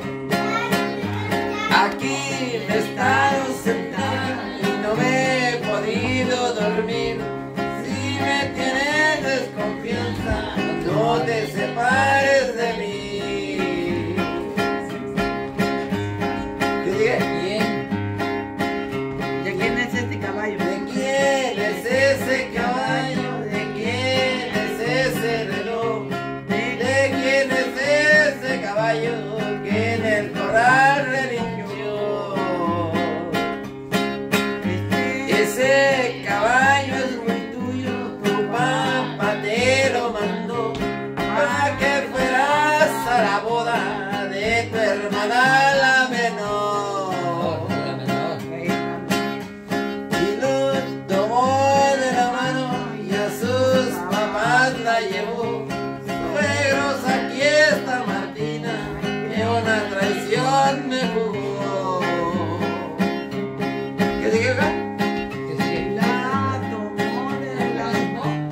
Aquí me he estado sentada y no me he podido dormir. Si me tienes desconfianza, no te separes de mí. ¿Qué dije? Bien. ¿De quién es este caballo? ¿De quién es ese caballo? ¿De quién es ese reloj? ¿De quién es ese caballo que en el corral relinchó? Ese caballo es muy tuyo, tu papá te lo mandó para que fueras a la boda de tu hermana la menor. Y los tomó de la mano y a sus papás la llevó. Suegros, aquí está Martina, que una traición me jugó. ¿Qué dije acá? La tomó de la mano.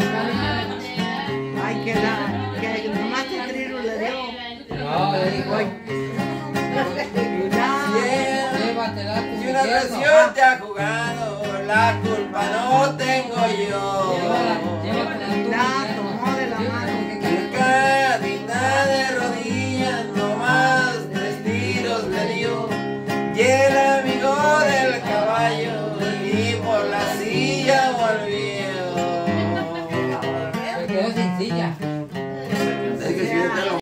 Ay, que nomás te trino le dio. No, le digo. Si una traición te ha jugado, la culpa no tengo yo.